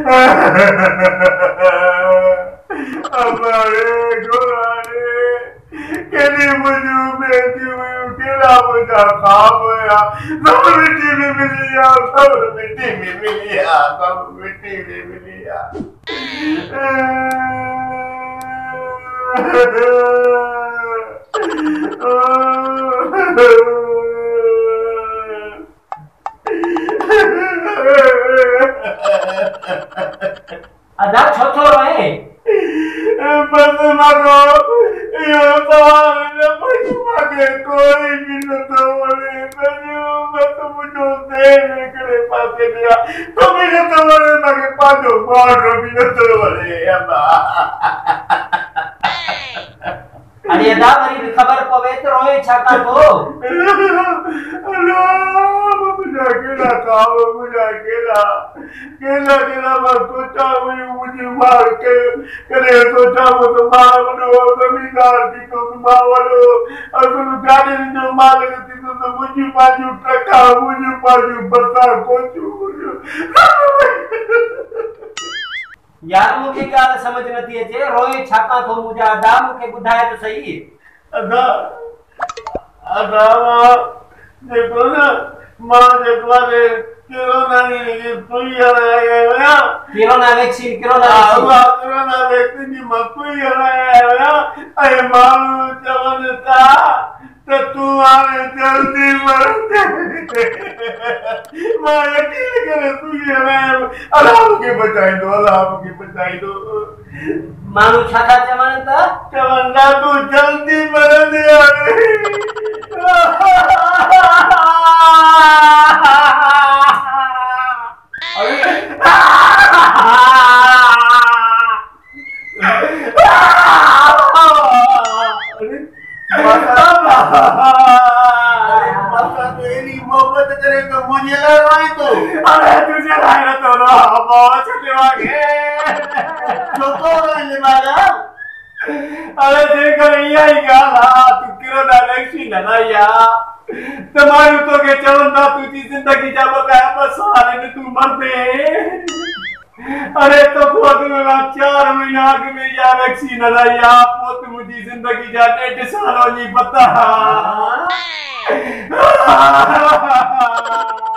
हमारे घोड़े केली मुझे बेटी हुई केला मुझा खाब होया सब मिट्टी में मिलिया सब मिट्टी में मिलिया सब मिट्टी में मिलिया अदा छोटो रहे बस मारो ये सवाल न पूछो के कोई भी न तो बोले मैं तो मुझे देर करे पासे दिया तो भी न तो बोले मगे पाजो मारो भी न तो बोले अम्मा अरे अदा मरी खबर पवे तो रोए छाका तो मुझे केला बस सोचा मुझे मार के करे सोचा वो तो मार बनो जमींदार थी तो मावलो और तुम गाड़ी जो मार थी तो मुझे बाजू टका मुझे बाजू बता कोचू यार मुखे गाल समझ नथी अचे रोए छाका तो मुजा अदा मुखे बुधाए तो सही अदा अदा देखो ना मां देखवा दे कोरोना नहीं कोई आया कोरोना वैक्सीन कोरोना वैक्सीन की मकुई आया अरे मालू चवनता तो तू आने जल्दी मर मां यकीन करे तू ये अल्लाह के बचाई दो मानू छाता चवनता तू जल्दी मर दे मोहब्बत करे तो मुझे लड़वाई तो अरे तुझे लाया तो ना बहुत लेवागे छोटो ले मारा अरे देख रही है गाला तू कोरोना वैक्सीन ना या तुम्हारी तो के चलना तुझी जिंदगी जब का बस हाले ने तू मर दे अरे तो खुद में 4 महीना के में या वैक्सीन ना या पोत मुझी जिंदगी जाने 8 सालों नहीं पता